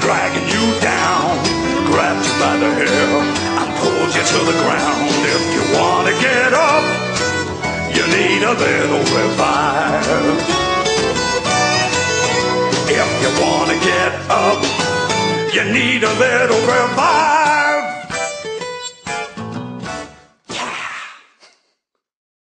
dragging you down, grabbed you by the hair and pulled you to the ground. If you wanna get up, you need a little revive. If you wanna get up, you need a little revive.